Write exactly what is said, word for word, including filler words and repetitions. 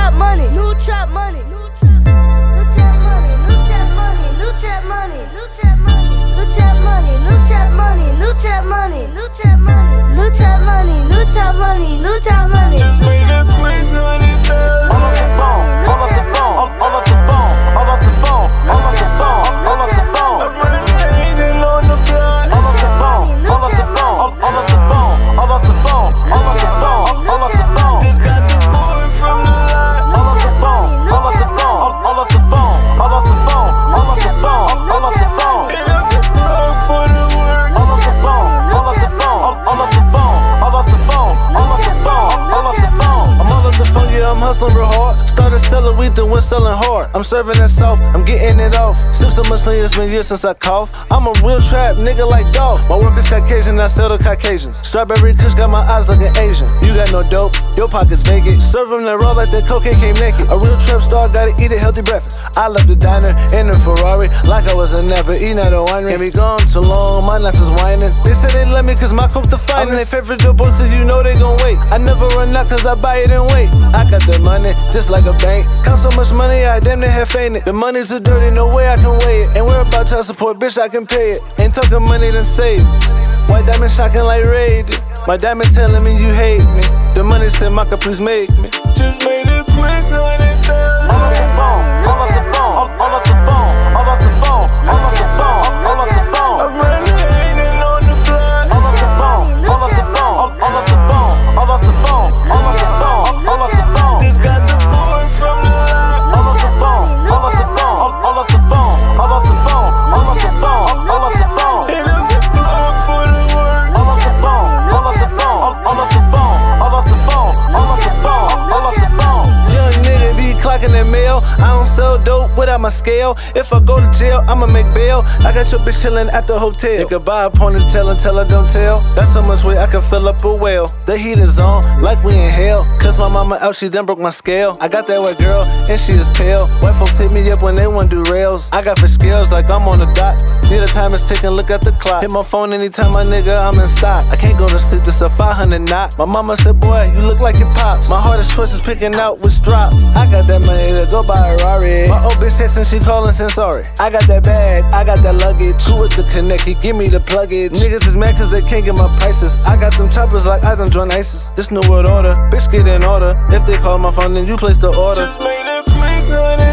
trap money, new trap money, new trap, new trap money, new trap money, new trap money, new trap money, new trap money, new trap money, new trap money, new trap money, new trap money, new trap money, new trap money. Just made a quick hundred thousand. All off the phone, all off the phone, all off the phone, all off the phone, all off the phone, all off the phone. I'm running hanging on the block. All off the phone, all off the phone, all off the phone, all off the phone, all off the phone, all off the phone. Just got the phone from the lot. All off the phone, all off the phone, all off the phone, all off the phone, all off the phone, all off the phone. And I'm the dog for the work. All off the phone, all off the phone, all off the phone, all off the phone, all off the phone, all off the phone. I'm all off the phone, yeah, I'm hustling real hard. Started selling weed, then went selling hard. I'm serving that soft, I'm getting it off. Sip so much lean, it's been years since I cough. I'm a real trap nigga like Dolph. My work is Caucasian, I sell to Caucasians. Strawberry Kush got my eyes looking Asian. You got no dope, your pockets vacant. Serve them that raw like that cocaine came naked. A real trap star, gotta eat a healthy breakfast. I left the diner in a Ferrari, like I was a napper, eating at a winery. Can't be gone too long, my life is whining. They say they love me cause my coke the finest. I'm their favorite doughboy, so you know they gon' wait. I never run out cause I buy it and wait. I got the money, just like a bank. Count so much money, I damn near have fainted. The money's too dirty, no way I can weigh it. And we're about child support, bitch, I can pay it. Ain't talking money, then save it. White diamond shocking like Raid. My diamonds telling me you hate me. The money said, Maka, please make me. Just made a quick hundred thousand. All off the phone, all off the phone, all off the phone, all off the phone, all off the phone, all off the phone. I'm running hanging on the block. All off the phone, all off the phone, all off the phone, all off the phone, all off the phone, all off the phone. Just got the phone from the lot. All off the phone, all off the phone, all off the phone, all off the phone, all off the phone, all off the phone. And I'm the dog for the work. All off the phone, all off the phone, all off the phone, all off the phone, all off the phone, all off the phone. Young nigga be clocking that mail. I don't sell dope without my scale. If I go to jail, I'ma make bail. I got your bitch chillin' at the hotel. You can buy a ponytail until I don't tell. That's so much weight I can fill up a whale. The heat is on, like we in hell. Cause my mama out, she done broke my scale. I got that white girl, and she is pale. White folks hit me up when they want do rails. I got for skills like I'm on the dot. Need a time is ticking, look at the clock. Hit my phone anytime, my nigga, I'm in stock. I can't go to sleep, this a five hundred knot. My mama said, boy, you look like your pops. My hardest choice is picking out which drop. I got that money to go buy a Rari. My old bitch texting, she calling, saying sorry. I got that bag, I got that luggage. Who with the connect, he give me the pluggage. Niggas is mad cause they can't get my prices. I got them choppers like I done joined ISIS. This new world order, bitch get in order. If they call my phone, then you place the order. Just made a quick hundred.